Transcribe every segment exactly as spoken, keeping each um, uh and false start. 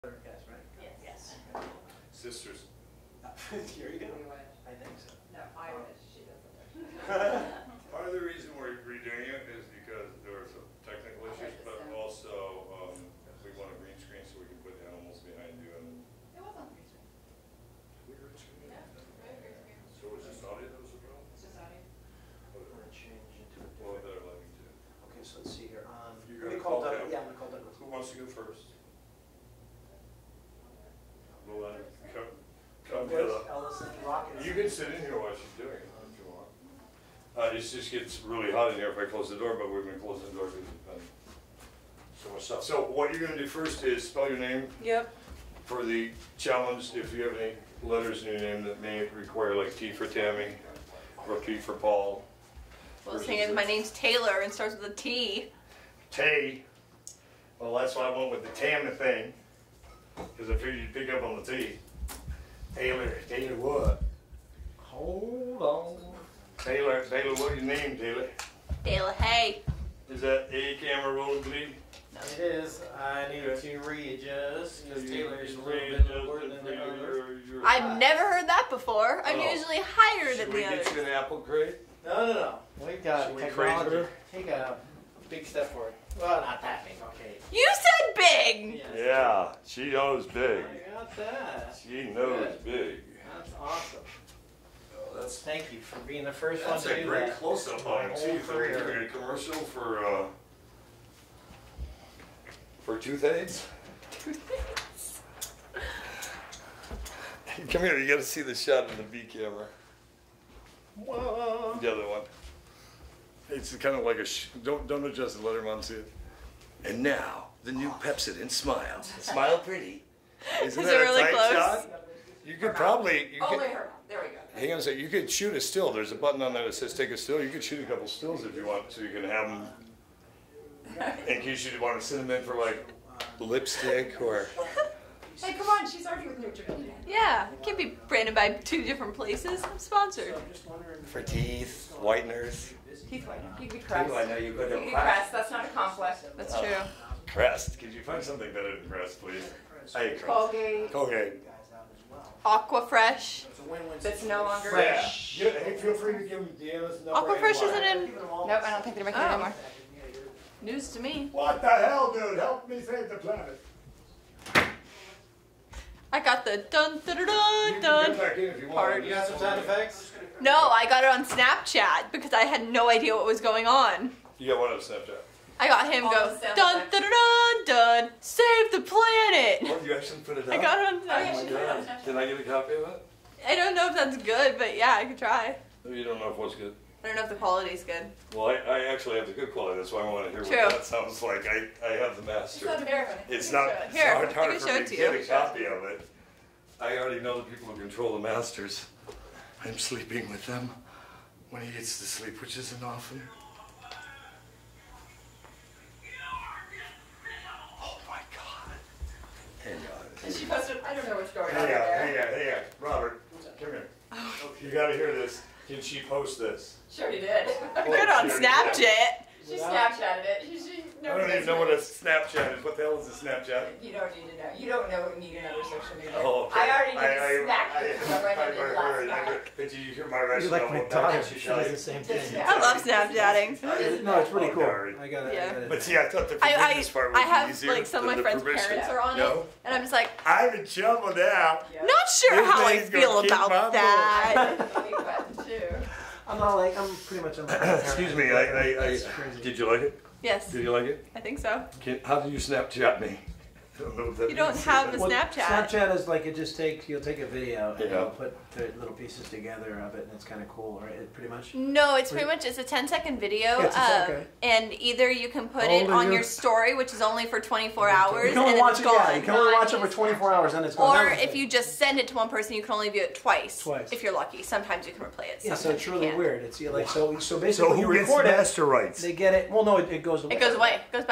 Yes, right? Yes. Yes. Sisters. Here you go. We wish. I think so. No, I wish. She doesn't. Part of the reason we're redoing it is because there were some technical issues, but also um, we want a green screen so we can put animals behind you. And It was on green screen. we green screen. Yeah, very green screen. So was this audio that was the problem? It's just audio. We're gonna change into a Well, different. better lighting too. Okay, so let's see here. Um, You're let me gonna call call Doug. him? Yeah, I'm gonna call Doug. Who wants to go first? Well, then, come, come Where's Hilla. Ellison Rockets? You can sit in here while she's doing it if you want. Uh, it just gets really hot in here if I close the door, but we've been closing the door because there's been so much stuff. So what you're gonna do first is spell your name Yep. for the challenge. If you have any letters in your name that may require, like T for Tammy or P for Paul. Well, the thing is, my name's Taylor and starts with a T. Tay. Well, that's why I went with the Tam thing, because I figured you'd pick up on the T. Taylor. Taylor what? Hold on. Taylor. Taylor, what's your name, Taylor? Taylor, hey. Is that a camera rolling, please? It is. I need to readjust because Taylor's a little bit Readjust lower it than for the your- other. your- your- I've never heard that before. I'm Oh. usually higher Should than we the get others. you an apple crate? No, no, no. We got Should we technology. craze her? Take a big step forward. Well, not that big. Okay. You said big! Yes. Yeah, she knows big. I got that. She knows Good. big. That's awesome. Oh, that's Thank you for being the first that's one to a do great that. close-up My on it whole too. For career. doing a commercial for uh, for tooth aids. Come here, you got to see the shot in the B camera. Whoa. The other one. It's kind of like a sh don't don't adjust it. Let her mom see it. And now the new Pepsodent Smile. Smile pretty. Isn't Is that it a really tight close? shot? You could probably. You Only could, her. There we go. hang on a second. You could shoot a still. There's a button on there that says take a still. You could shoot a couple stills if you want, so you can have them. In case you want to send them in for like lipstick or. Hey, come on. She's already with Neutrogena. Yeah, it can't be branded by two different places. I'm sponsored. I'm just wondering. For teeth, whiteners. Teeth whitening. You could be Crest. I know you could You have could be Crest. That's not a conflict. That's true. Crest. Could you find something better than Crest, please? I hate Crest. Colgate. Colgate. Aqua Fresh. It's a win-win That's no longer. Fresh. Yeah. Hey, feel free to give Deanna's number. Aqua Fresh isn't in. Nope, I don't think they're making it Oh. anymore. News to me. What the hell, dude? Help me save the planet. I got the dun dun dun You dun can dun. come back in if you want. Part. You got some sound effects? No, I got it on Snapchat because I had no idea what was going on. You got one on Snapchat. I got him All go the sound dun effects. dun dun dun. Save the planet. What, you actually put it up? I got it on Oh, yeah, Snapchat. she put it on Snapchat. Can I get a copy of it? I don't know if that's good, but yeah, I could try. You don't know if what's good. I don't know if the quality's good. Well, I, I actually have the good quality. That's why I want to hear True. what that sounds like. I, I have the It's master. not American. It's You can not, show it. it's Here, not I hard can for show me it to to get you. a copy of it. I already know the people who control the masters. I'm sleeping with them when he gets to sleep, which isn't often. Oh my God. Hang on. And she posted, I don't know what's going on Hang on, there. hang on, hang on. Robert, come here. You gotta hear this. Can she post this? She already did. I put it on Sure, Snapchat. She Snapchatted it. She, she, I don't even know what a Snapchat is. What the hell is a Snapchat? You don't need to know. You don't know need another social media. Oh, okay. I already did I- the I- snack I- because I went I- and did I last heard, I night. heard. Did you hear my You're rationale? like my about daughter. that? She Shall does I- the same Did thing. Snapchat. I love Snapchatting. No, it's pretty Oh, cool. Gary. I got it. Yeah. I got it. But see, I thought the I, forgiveness part I, would I have be easier like some of than my the friends' permission. parents are on No? it, and I'm just like, I'm in trouble now. Yeah. not sure how I Everybody's gonna feel kick my about butt. that. I hate button too. I'm not like I'm pretty much on the Excuse me, I, I, I, That's crazy. did you like it? Yes, Did you like it? I think so. Can, how do you Snapchat me? I don't know if that You don't means have that. the Well, Snapchat. Snapchat is like it just takes you'll take a video and Yeah. you'll put the little pieces together of it and it's kind of cool, right? It pretty much. No, it's pretty much it's a ten second video, Yeah, it's a- um, okay. and either you can put How it old are on you? your story, which is only for twenty-four hours, You can only and then watch it's it. gone. Yeah, you can only No, I watch it need for a twenty-four hours, then it's gone. Or That was if it. you just send it to one person, you can only view it twice. Twice. If you're lucky. Sometimes you can replay it. Yeah, so sometimes it's you really can't. weird. It's yeah, like so so basically So when who you gets record it, master rights? they get it. Well, no, it, it goes away. It goes away. It goes bye bye.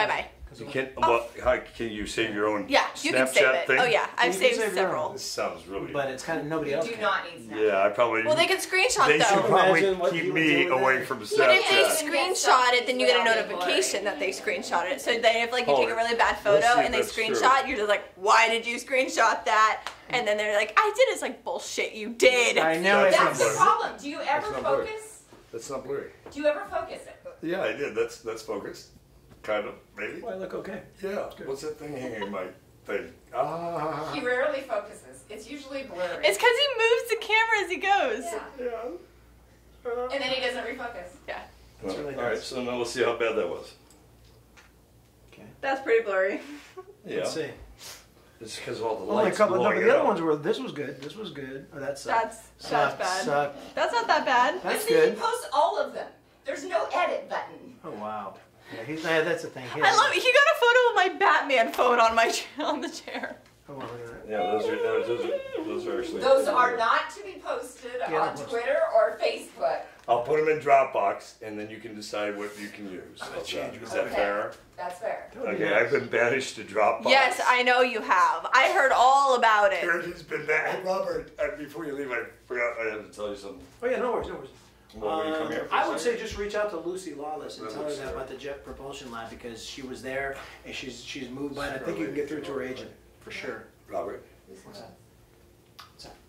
You can, well, how can you save your own Yeah, you can Snapchat save it. thing? Oh yeah, I've You can saved save your several. own. This sounds really. But it's kind of nobody You else do can. not need Snapchat. Yeah, I probably. Well, they can screenshot They should though. probably Imagine what keep you would me do with away that. from But if they Snapchat. screenshot it, then you get a Without being notification blurry. that they screenshot it. So then if like you Oh, take a really bad let's photo see if and they that's true. screenshot, you're just like, why did you screenshot that? And then they're like, I did. It's like, bullshit, you did. I know it. That's That's the blurry. problem. Do you ever That's not blurry. focus? That's not blurry. Do you ever focus it? Yeah, I did. That's that's focused. Kind of, maybe. Well, I look okay. Yeah. What's that thing hanging in my thing? Ah. He rarely focuses. It's usually blurry. It's because he moves the camera as he goes. yeah. Yeah. Uh, And then he doesn't refocus. Yeah. well, really all right. nice. So now let's see how bad that was. Okay. That's pretty blurry. Yeah. Let's see. It's because of all the Only a lights couple. No, but blowing the it other out. ones were. This was good. This was good. Oh, that sucked. That's that's Sucked, bad. sucked. That's not that bad. That's But see, good. he posts all of them. There's no edit button. Oh wow. Yeah, he's. Yeah, that's the thing. He I love it. He got a photo of my Batman phone on my on the chair. Oh, wow, look at that. Yeah, those are those, those are those are actually. Those are not to be posted Yeah, on those- Twitter or Facebook. I'll put them in Dropbox, and then you can decide what you can use. I'll Is change that, it. is that Okay. fair? That's fair. That would be Okay, nice. I've been banished to Dropbox. Yes, I know you have. I heard all about it. Kurt has been back. Hey, Robert, uh, before you leave, I forgot I had to tell you something. Oh yeah, no worries, no worries. Well, will you come Um, here for a I would say second? just reach out to Lucy Lawless and That tell her looks that fair. about the Jet Propulsion Lab because she was there and she's she's moved by it. I think you can get through to her agent for sure. Robert. What's that? What's that?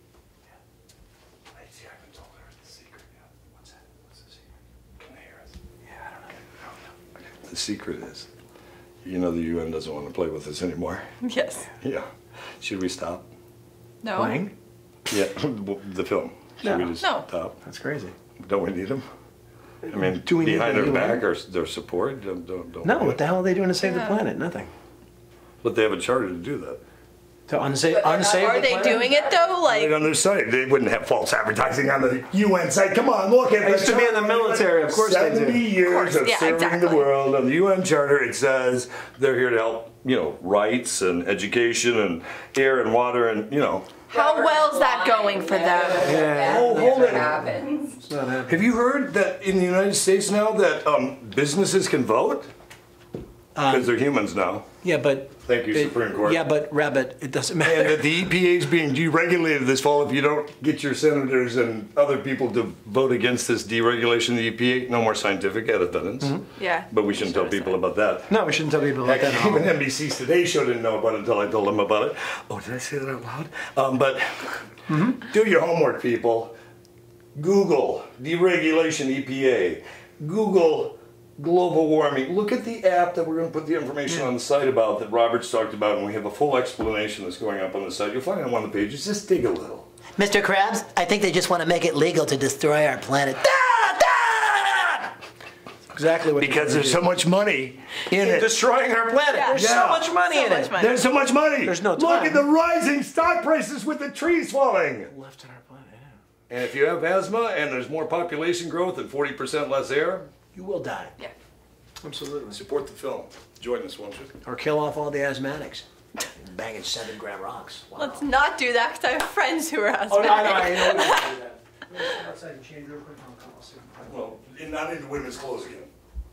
I see, I haven't told her the secret yet. What's that? What's the secret? Can they hear us? Yeah, I don't know. The secret is, you know, the U N doesn't want to play with us anymore. Yes. Yeah. Should we stop? No. Playing? Yeah, the film. Should we No. just No. stop? That's crazy. Don't we need them? I mean, Do we need behind the their U N? back or their support? Don't, don't, don't No, we? what the hell are they doing to save Yeah. the planet? Nothing. But they have a charter to do that. To unsave, But they're not- unsave Are the they planet? doing it though? Right Like, on their site. They wouldn't have false advertising on the U N site. Come on, look at I used to be in the military, of course they do. seventy years course, of yeah, serving exactly. the world. On the U N Charter, it says they're here to help, you know, rights and education and air and water and, you know. how well's that going for them? Yeah. Oh, hold it. Happens. It's not happening. Have you heard that in the United States now that um, businesses can vote? Because they're humans now. Yeah, but Thank you, it- Supreme Court. Yeah, but Rabbit, it doesn't And matter. that the E P A is being deregulated this fall if you don't get your senators and other people to vote against this deregulation of the E P A. No more scientific evidence. Yeah. But we shouldn't tell people about that. No, we shouldn't tell people about Heck, that. at all. even N B C's Today Show didn't know about it until I told them about it. Oh, did I say that out loud? Um, but do your homework, people. Google deregulation E P A. Google global warming. Look at the app that we're going to put the information on the site about that Robert's talked about, and we have a full explanation that's going up on the site. You'll find it on one of the pages. Just dig a little. Mister Krabs, I think they just want to make it legal to destroy our planet. Exactly what Because there's so much money in in it. destroying our planet. Yeah. There's Yeah. so much money So in much it. money. There's so much money. There's no Look time. at the rising stock prices with the trees falling. Left on our planet. Yeah. And if you have asthma and there's more population growth and forty percent less air, You will die. Yeah. Absolutely. support the film. Join us, won't you? Or kill off all the asthmatics. Banging seven gram rocks. Wow. Let's not do that because I have friends who are Oh, no, I know. asthmatic. I know we can do that. Let's go outside and change real quick. I'll call. I'll see. Well, and not into women's clothes again.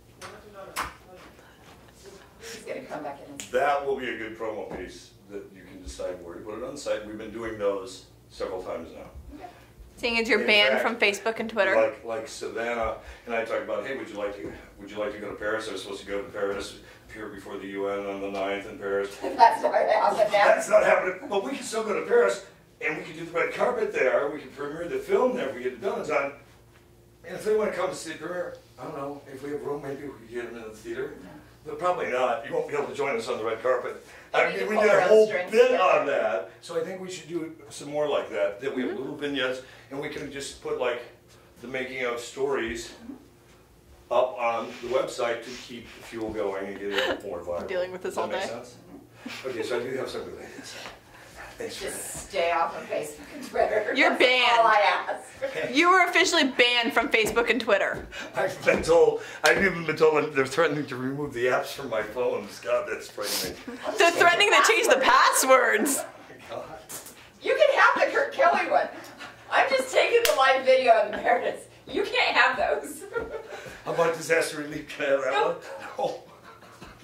He's gonna come back in. That will be a good promo piece that you can decide where to put it on the site. We've been doing those several times now. Seeing as you're In banned fact, from Facebook and Twitter. Like like Savannah and I talked about, hey, would you like to would you like to go to Paris? I was supposed to go to Paris, appear before the U N on the ninth in Paris. That's not happening. That's not happening. But we can still go to Paris and we can do the red carpet there. We can premiere the film there. We get it done. It's on. And if they want to come to see the premiere, I don't know. If we have room, maybe we can get them in the theater. But probably not. You won't be able to join us on the red carpet. I Maybe mean, we pull did a our whole strings bit together. on that. So I think we should do some more like that. That we have little vignettes, and we can just put like the making of stories up on the website to keep the fuel going and get it more viral. Dealing with this Does that all make day. sense? Okay, so I do have some good ideas. Thanks for that. Just stay off of Facebook and Twitter. You're That's banned. all I ask. You were officially banned from Facebook and Twitter. I've been told, I've even been told that they're threatening to remove the apps from my phones. God, that's frightening. They're threatening to change the passwords. You can have the Kurt Kelly one. I'm just taking the live video on the Meredith. You can't have those. How about disaster relief? Can I have that No. one? No.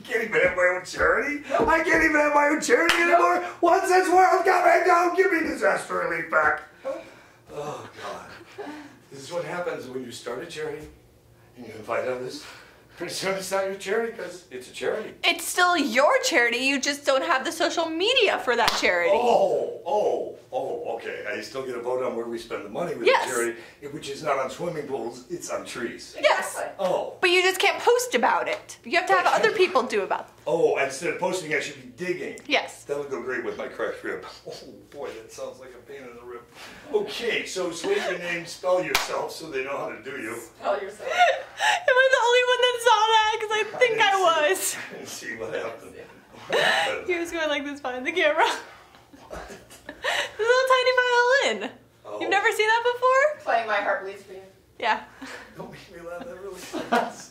can't even have my own charity. I can't even have my own charity anymore. What's this world coming down? Give me disaster relief back. Oh, God. This is what happens when you start a charity and you invite others. Pretty soon it's not your charity because it's a charity. It's still your charity, you just don't have the social media for that charity. Oh, oh, oh, okay. I still get a vote on where we spend the money with Yes. the charity, which is not on swimming pools, it's on trees. Yes. Oh, But you just can't post about it. You have to have other people do about it. oh, instead of posting, I should be digging. Yes. That would go great with my cracked rib. Oh boy, that sounds like a pain in the rib. Okay, so slate your name, spell yourself so they know how to do you. Tell yourself. Am I the only one that saw that? Because I think I, didn't was. see- I didn't see what happened. What happened? He was going like this behind the camera. This little tiny violin. Oh. You've never seen that before? Playing My Heart Bleeds For You. Yeah. Don't make me laugh, that really sucks.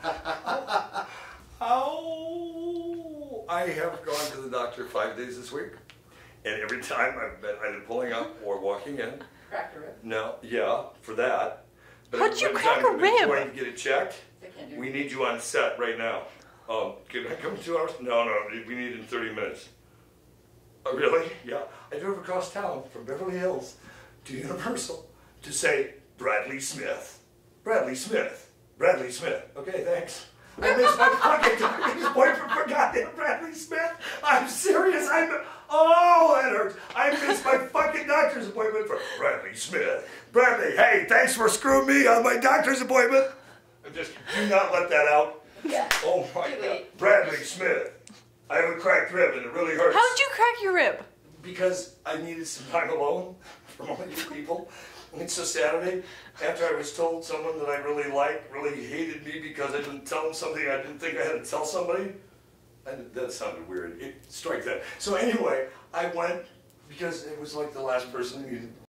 Oh, I have gone to the doctor five days this week, and every time I've been either pulling up or walking in. Cracked a rib. No, yeah, for that. But How'd you every crack time a I've been rib? Going to get it checked. They can't do We it. need you on set right now. Um, can I come in two hours? No, no, we need in thirty minutes. Oh, really? Yeah. I drove across town from Beverly Hills to Universal to say Bradley Smith. Bradley Smith. Bradley Smith. Okay, thanks. I missed my fucking doctor's appointment for goddamn Bradley Smith. I'm serious. I'm. Oh, that hurts. I missed my fucking doctor's appointment for Bradley Smith. Bradley, hey, thanks for screwing me on my doctor's appointment. Just do not let that out. Yeah. Oh my God. Delete. Bradley Smith. I have a cracked rib and it really hurts. How'd you crack your rib? Because I needed some time alone from all you people. And so Saturday, after I was told someone that I really liked really hated me because I didn't tell them something I didn't think I had to tell somebody. And that sounded weird. It strike that. So anyway, I went because it was like the last person who needed